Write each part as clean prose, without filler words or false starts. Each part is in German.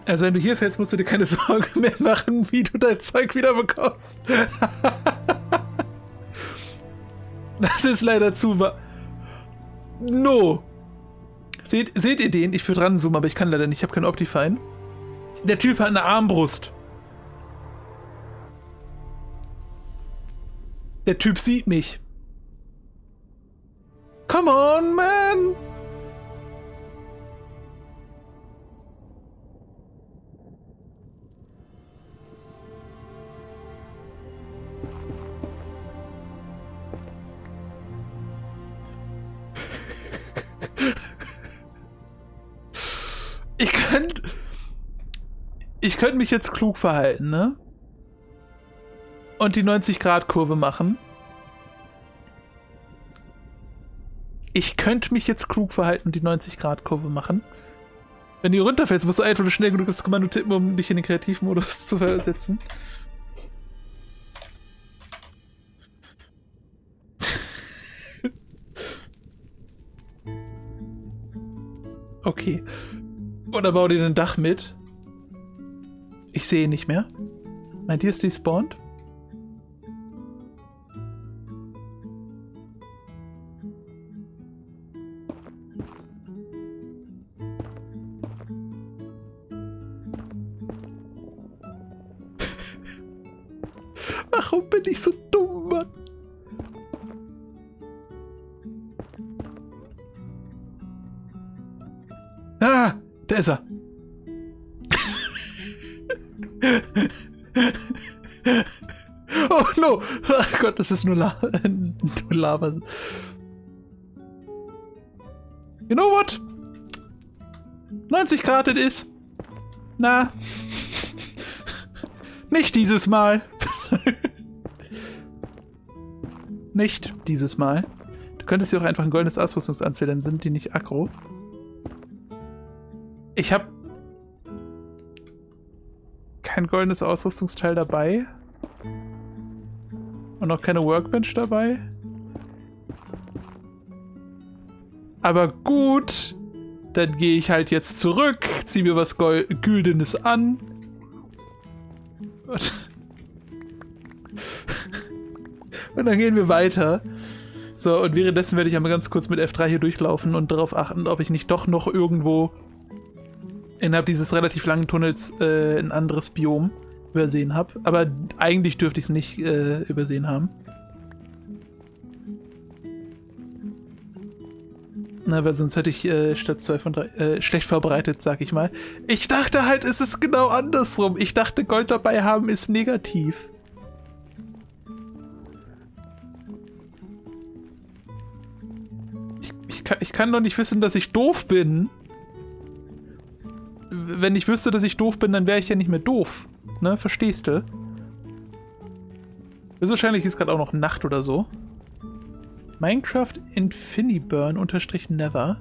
Also wenn du hier fällst, musst du dir keine Sorgen mehr machen, wie du dein Zeug wieder bekommst. Das ist leider zu wahr. No. Seht ihr den? Ich würde ranzoomen, aber ich kann leider nicht. Ich habe keinen Optifine. Der Typ hat eine Armbrust. Der Typ sieht mich. Come on, man! Ich könnte mich jetzt klug verhalten, ne? Und die 90-Grad-Kurve machen. Ich könnte mich jetzt klug verhalten und die 90-Grad-Kurve machen. Wenn du runterfällst, musst du einfach nur schnell genug das Kommando tippen, um dich in den Kreativmodus zu versetzen. Okay. Oder bau dir ein Dach mit. Ich sehe ihn nicht mehr. Meint ihr, ist despawned? Warum bin ich so dumm, Mann? Ah, da ist er. Oh no! Ach Gott, das ist nur Lava. You know what? 90 Grad it is. Na. Nicht dieses Mal. Nicht dieses Mal. Du könntest dir auch einfach ein goldenes Ausrüstungsanzählen, dann sind die nicht aggro. Ich habe kein goldenes Ausrüstungsteil dabei. Und auch keine Workbench dabei. Aber gut, dann gehe ich halt jetzt zurück, ziehe mir was Güldenes an. Und dann gehen wir weiter. So, und währenddessen werde ich einmal ganz kurz mit F3 hier durchlaufen und darauf achten, ob ich nicht doch noch irgendwo innerhalb dieses relativ langen Tunnels ein anderes Biom übersehen habe. Aber eigentlich dürfte ich es nicht übersehen haben. Na, weil sonst hätte ich statt 2 von 3 schlecht vorbereitet, sag ich mal. Ich dachte halt, es ist genau andersrum. Ich dachte, Gold dabei haben ist negativ. Ich kann doch nicht wissen, dass ich doof bin. Wenn ich wüsste, dass ich doof bin, dann wäre ich ja nicht mehr doof. Ne, verstehst du? Wahrscheinlich ist gerade auch noch Nacht oder so. Minecraft Infiniburn_Never.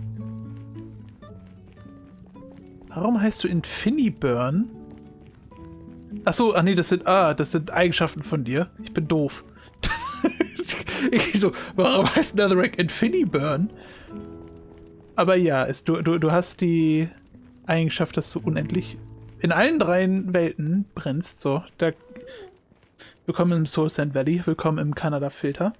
Warum heißt du Infiniburn? Achso, ach nee, das sind Eigenschaften von dir. Ich bin doof. Ich so, warum heißt Netherrack Infiniburn? Aber ja, du hast die Eigenschaft, dass du unendlich in allen 3 Welten brennst. So, da willkommen im Soul Sand Valley, willkommen im Kanada-Filter.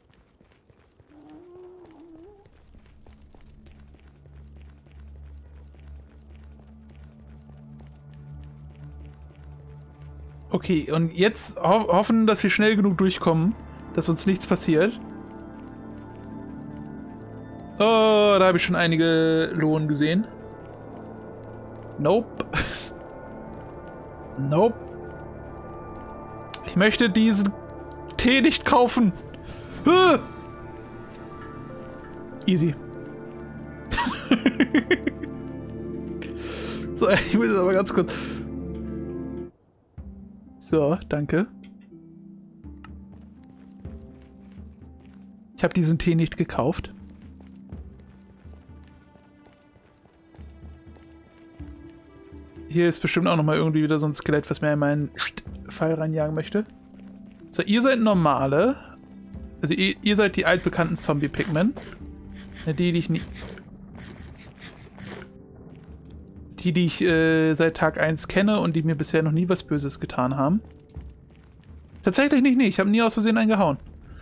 Okay, und jetzt hoffen, dass wir schnell genug durchkommen, dass uns nichts passiert. Oh, da habe ich schon einige Lohn gesehen. Nope. Nope. Ich möchte diesen Tee nicht kaufen. Easy. So, ich muss jetzt aber ganz kurz... So, danke. Ich habe diesen Tee nicht gekauft. Hier ist bestimmt auch nochmal irgendwie wieder so ein Skelett, was mir in meinen Pfeil reinjagen möchte. So, ihr seid normale. Also ihr seid die altbekannten Zombie-Pigmen. Die ich nie... die ich seit Tag 1 kenne und die mir bisher noch nie was Böses getan haben. Tatsächlich nicht, nee. Ich habe nie aus Versehen einen gehauen.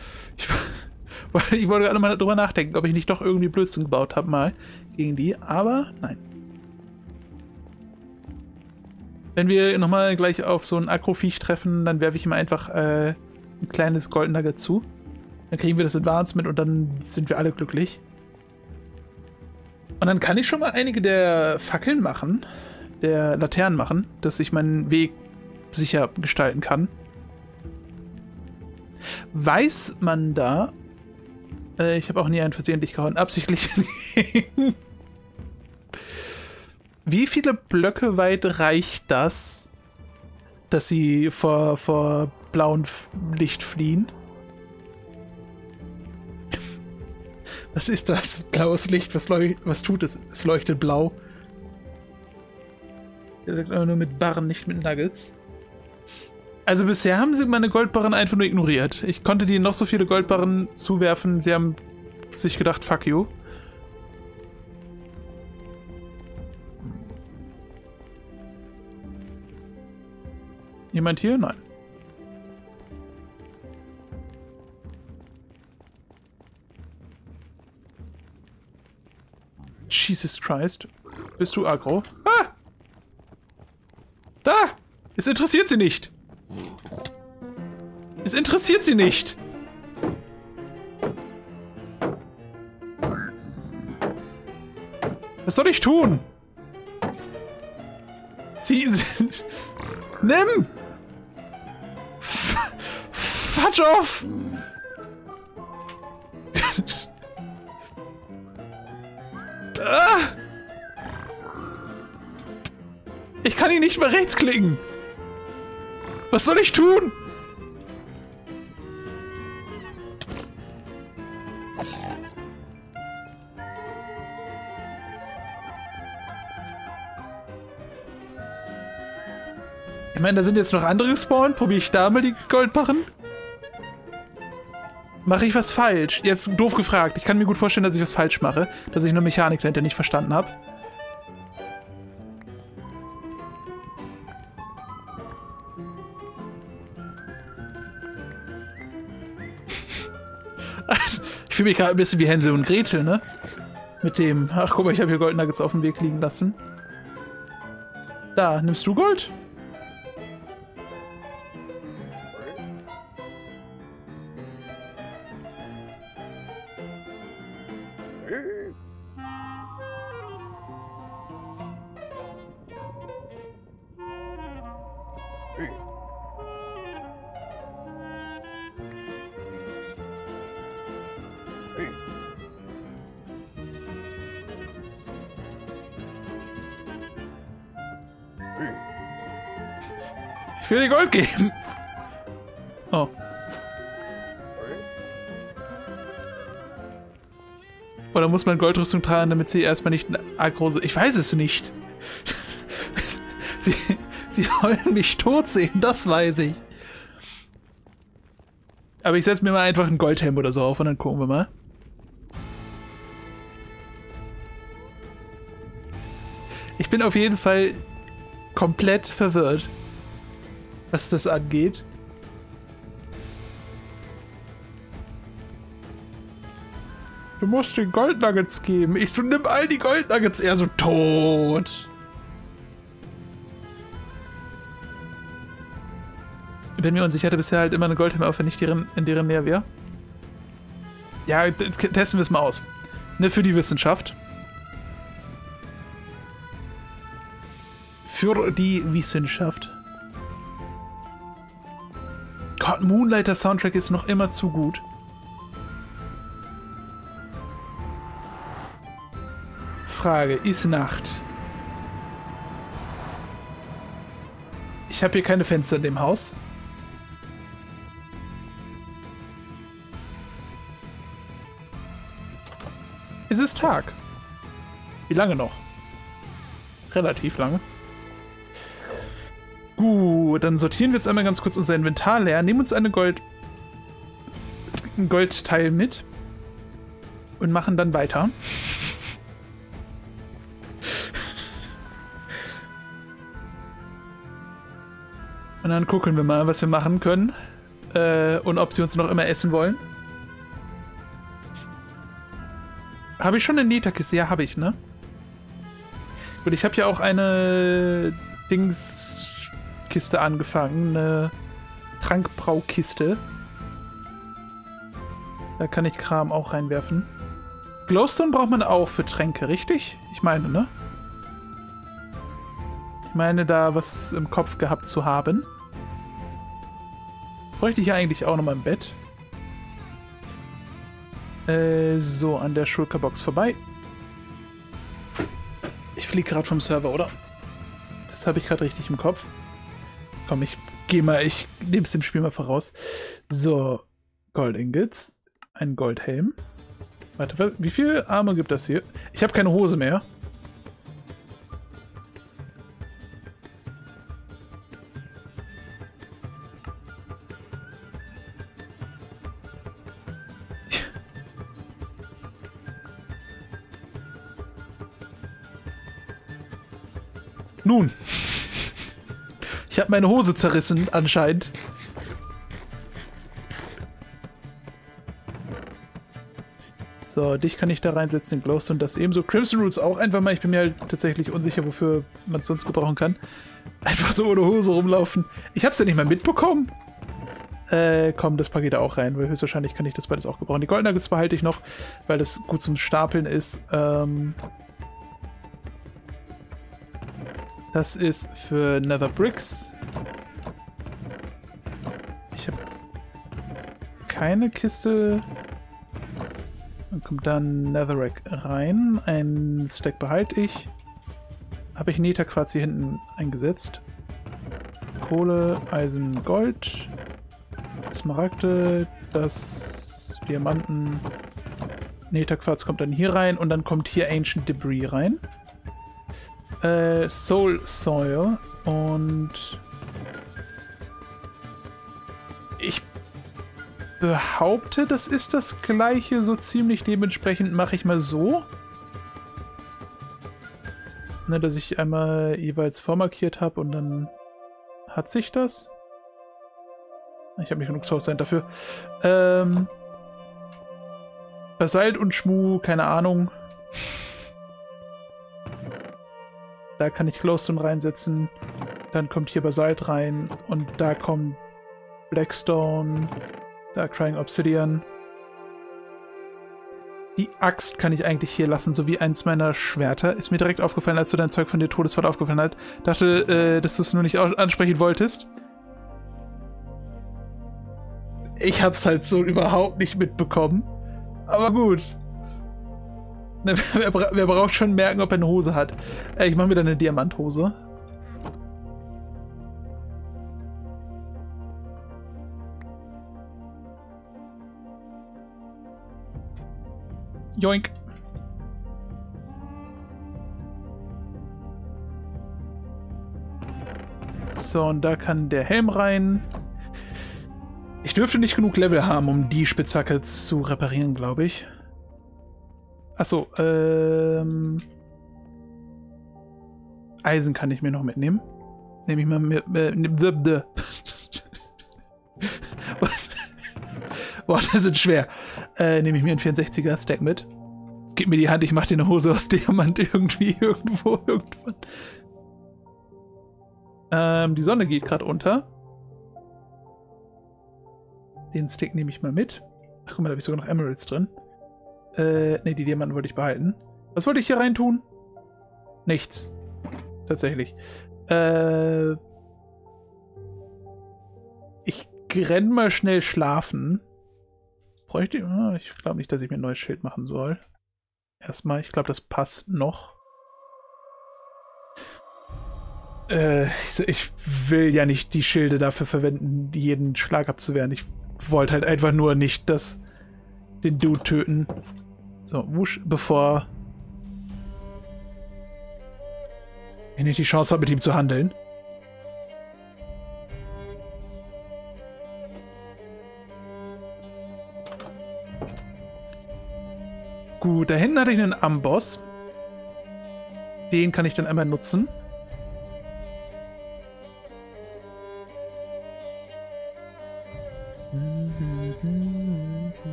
Ich wollte gerade mal drüber nachdenken, ob ich nicht doch irgendwie Blödsinn gebaut habe mal gegen die, aber nein. Wenn wir nochmal gleich auf so ein Agroviech treffen, dann werfe ich ihm einfach ein kleines Goldnugget zu. Dann kriegen wir das Advancement und dann sind wir alle glücklich. Und dann kann ich schon mal einige der Fackeln machen, der Laternen machen, dass ich meinen Weg sicher gestalten kann. Weiß man da... ich habe auch nie einen versehentlich gehauen, absichtlich. Wie viele Blöcke weit reicht das, dass sie vor blauem Licht fliehen? Was ist das? Blaues Licht, was tut es? Es leuchtet blau. Nur mit Barren, nicht mit Nuggets. Also bisher haben sie meine Goldbarren einfach nur ignoriert. Ich konnte denen noch so viele Goldbarren zuwerfen, sie haben sich gedacht, fuck you. Jemand hier? Nein. Jesus Christ. Bist du aggro? Ah! Da! Es interessiert sie nicht! Es interessiert sie nicht! Was soll ich tun? Sie... Nimm! Fatsch auf! Ich kann ihn nicht mehr rechtsklicken! Was soll ich tun? Ich meine, da sind jetzt noch andere gespawnt. Probiere ich da mal die Goldbarren? Mache ich was falsch? Jetzt doof gefragt. Ich kann mir gut vorstellen, dass ich was falsch mache. Dass ich eine Mechanik dahinter nicht verstanden habe. Ich fühle mich gerade ein bisschen wie Hänsel und Gretel, ne? Mit dem... Ach, guck mal, ich habe hier Goldnuggets auf dem Weg liegen lassen. Da, nimmst du Gold? Ich will dir Gold geben. Oh. Oder muss man Goldrüstung tragen, damit sie erstmal nicht aggro sind? Ich weiß es nicht. Sie wollen mich tot sehen, das weiß ich. Aber ich setze mir mal einfach einen Goldhelm oder so auf und dann gucken wir mal. Ich bin auf jeden Fall komplett verwirrt, was das angeht. Du musst den Goldnuggets geben. Ich so, nimm all die Goldnuggets. Er so, tot. Bin mir unsicher, hatte bisher halt immer eine Goldhelme auf, wenn ich in deren Nähe wäre. Ja, testen wir es mal aus. Ne, für die Wissenschaft. Für die Wissenschaft. Gott, Moonlighter Soundtrack ist noch immer zu gut. Frage, ist Nacht. Ich habe hier keine Fenster in dem Haus. Es ist Tag. Wie lange noch? Relativ lange. Gut, dann sortieren wir jetzt einmal ganz kurz unser Inventar leer. Nehmen uns ein Goldteil mit. Und machen dann weiter. Und dann gucken wir mal, was wir machen können. Und ob sie uns noch immer essen wollen. Habe ich schon eine Netherkiste? Ja, habe ich, ne? Gut, ich habe ja auch eine Dingskiste angefangen. Eine Trankbraukiste. Da kann ich Kram auch reinwerfen. Glowstone braucht man auch für Tränke, richtig? Ich meine, ne? Ich meine, da was im Kopf gehabt zu haben. Bräuchte ich ja eigentlich auch nochmal im Bett. So, an der Shulkerbox vorbei. Ich fliege gerade vom Server, oder? Das habe ich gerade richtig im Kopf. Komm, ich nehme es dem Spiel mal voraus. So, Gold Ingots. Ein Goldhelm. Warte, wie viel Arme gibt das hier? Ich habe keine Hose mehr. Nun. Ich habe meine Hose zerrissen, anscheinend. So, dich kann ich da reinsetzen, den Glowstone, das ebenso. Crimson Roots auch einfach mal. Ich bin mir halt tatsächlich unsicher, wofür man es sonst gebrauchen kann. Einfach so ohne Hose rumlaufen. Ich hab's ja nicht mal mitbekommen. Komm, das packe ich da auch rein, weil höchstwahrscheinlich kann ich das beides auch gebrauchen. Die Gold Nuggets behalte ich noch, weil das gut zum Stapeln ist. Das ist für Nether Bricks. Ich habe keine Kiste. Dann kommt dann Netherrack rein. Ein Stack behalte ich. Habe ich Netherquarz hier hinten eingesetzt. Kohle, Eisen, Gold. Smaragde, das Diamanten. Netherquarz kommt dann hier rein und dann kommt hier Ancient Debris rein. Soul Soil und ich behaupte, das ist das gleiche, so ziemlich. Dementsprechend mache ich mal so. Ne, dass ich einmal jeweils vormarkiert habe und dann hat sich das. Ich habe nicht genug Soul sein dafür. Basalt und Schmu, keine Ahnung. Da kann ich Glowstone reinsetzen. Dann kommt hier Basalt rein. Und da kommt Blackstone. Da Crying Obsidian. Die Axt kann ich eigentlich hier lassen, sowie eins meiner Schwerter. Ist mir direkt aufgefallen, als du dein Zeug von dir Todesfahrt aufgefallen hat. Dachte, dass du es nur nicht ansprechen wolltest. Ich hab's halt so überhaupt nicht mitbekommen. Aber gut. Wer braucht schon merken, ob er eine Hose hat? Ich mache wieder eine Diamanthose. Joink. So, und da kann der Helm rein. Ich dürfte nicht genug Level haben, um die Spitzhacke zu reparieren, glaube ich. Achso, Eisen kann ich mir noch mitnehmen. Nehme ich mal mit. Boah, das ist schwer. Nehme ich mir einen 64er Stack mit. Gib mir die Hand, ich mache dir eine Hose aus Diamant irgendwie, irgendwo, irgendwann. Die Sonne geht gerade unter. Den Stick nehme ich mal mit. Ach, guck mal, da habe ich sogar noch Emeralds drin. Ne, die Diamanten wollte ich behalten. Was wollte ich hier rein tun? Nichts. Tatsächlich. Ich renn mal schnell schlafen. Bräuchte ich... Ich glaube nicht, dass ich mir ein neues Schild machen soll. Erstmal, ich glaube, das passt noch. Ich will ja nicht die Schilde dafür verwenden, jeden Schlag abzuwehren. Ich wollte halt einfach nur nicht den Dude töten. So, wusch, bevor ich nicht die Chance habe, mit ihm zu handeln. Gut, da hinten hatte ich einen Amboss. Den kann ich dann einmal nutzen.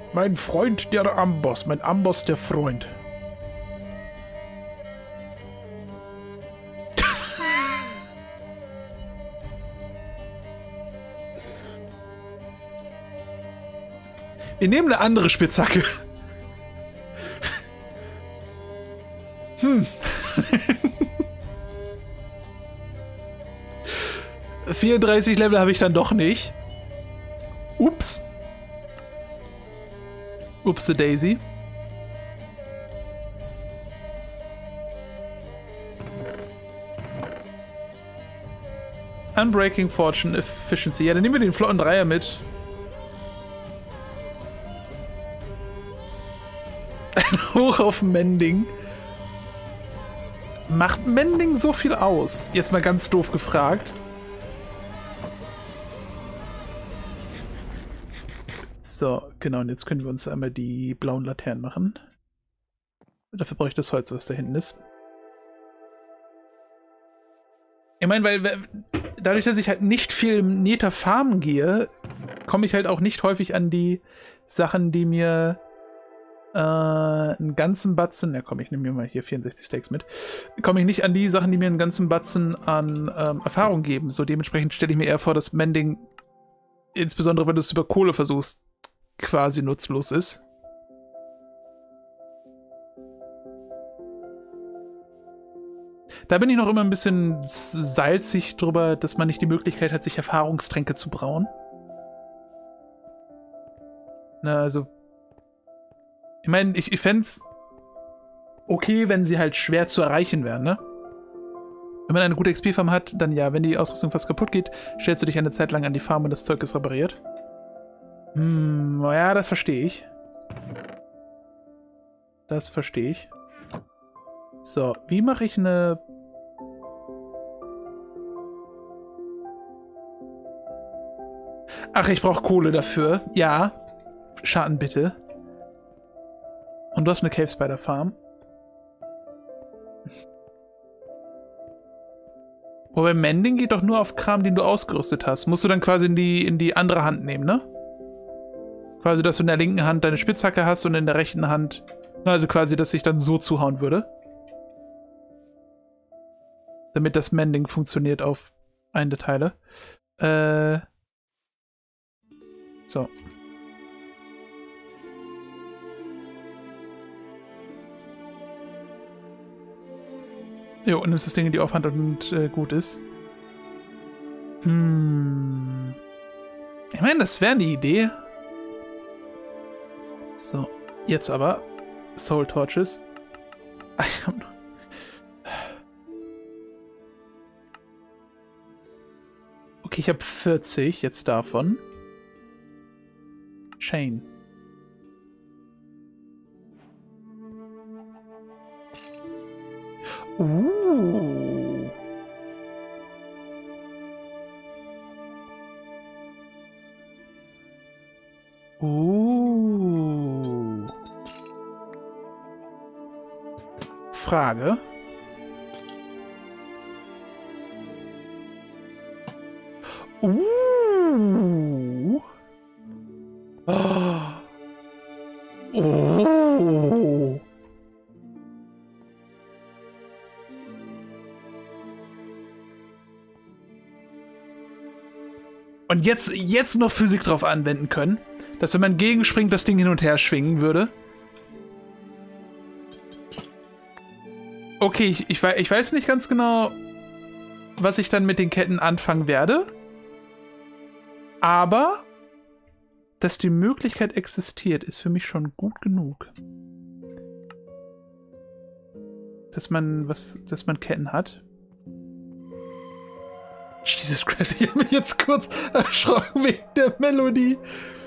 Mein Freund, der Amboss. Mein Amboss, der Freund. Wir nehmen eine andere Spitzhacke. 34 Level habe ich dann doch nicht. Ups. Ups the Daisy. Unbreaking Fortune Efficiency. Ja, dann nehmen wir den flotten Dreier mit. Hoch auf Mending. Macht Mending so viel aus? Jetzt mal ganz doof gefragt. So, genau, und jetzt können wir uns einmal die blauen Laternen machen. Dafür brauche ich das Holz, was da hinten ist. Ich meine, weil dadurch, dass ich halt nicht viel im Nether farmen gehe, komme ich halt auch nicht häufig an die Sachen, die mir einen ganzen Batzen, ja komm, ich nehme mir mal hier 64 Steaks mit, komme ich nicht an die Sachen, die mir einen ganzen Batzen an Erfahrung geben. So dementsprechend stelle ich mir eher vor, dass Mending, insbesondere wenn du es über Kohle versuchst, quasi nutzlos ist. Da bin ich noch immer ein bisschen salzig drüber, dass man nicht die Möglichkeit hat, sich Erfahrungstränke zu brauen. Na, also ich meine, ich fände es okay, wenn sie halt schwer zu erreichen wären, ne? Wenn man eine gute XP-Farm hat, dann ja, wenn die Ausrüstung fast kaputt geht, stellst du dich eine Zeit lang an die Farm und das Zeug ist repariert. Naja, das verstehe ich. Das verstehe ich. So, wie mache ich eine... Ach, ich brauche Kohle dafür. Ja. Schaden bitte. Und du hast eine Cave Spider Farm. Wobei Mending geht doch nur auf Kram, den du ausgerüstet hast. Musst du dann quasi in die andere Hand nehmen, ne? Quasi, dass du in der linken Hand deine Spitzhacke hast und in der rechten Hand... Na, also quasi, dass ich dann so zuhauen würde. Damit das Mending funktioniert auf einen der Teile. So. Jo, und nimmst das Ding in die Aufhand und gut ist. Ich meine, das wäre eine Idee. So, jetzt aber Soul Torches. Okay, ich habe 40 jetzt davon. Chain. Frage. Und jetzt noch Physik drauf anwenden können, dass wenn man gegenspringt, das Ding hin und her schwingen würde. Okay, ich weiß nicht ganz genau, was ich dann mit den Ketten anfangen werde. Aber, dass die Möglichkeit existiert, ist für mich schon gut genug. Dass man Ketten hat. Jesus Christ, ich habe mich jetzt kurz erschrocken wegen der Melodie.